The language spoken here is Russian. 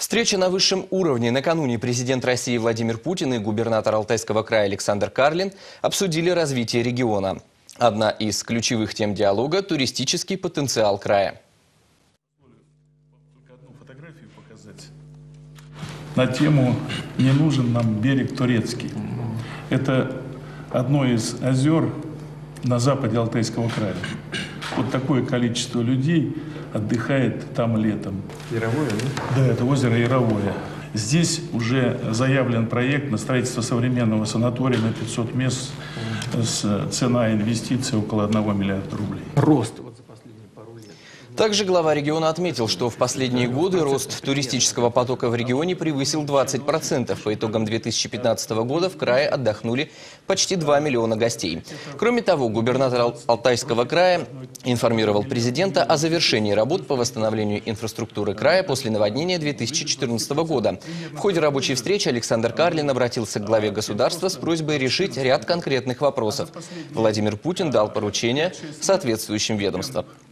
Встреча на высшем уровне. Накануне президент России Владимир Путин и губернатор Алтайского края Александр Карлин обсудили развитие региона. Одна из ключевых тем диалога – туристический потенциал края. Только одну фотографию показать. На тему «Не нужен нам берег турецкий». Это одно из озер на западе Алтайского края. Вот такое количество людей отдыхает там летом. Яровое, да? Да, это озеро Яровое. Здесь уже заявлен проект на строительство современного санатория на 500 мест с цена инвестиций около 1 миллиарда рублей. Рост вот за последние пару лет. Также глава региона отметил, что в последние годы рост туристического потока в регионе превысил 20%. По итогам 2015 года в крае отдохнули почти 2 миллиона гостей. Кроме того, губернатор Алтайского края информировал президента о завершении работ по восстановлению инфраструктуры края после наводнения 2014 года. В ходе рабочей встречи Александр Карлин обратился к главе государства с просьбой решить ряд конкретных вопросов. Владимир Путин дал поручение соответствующим ведомствам.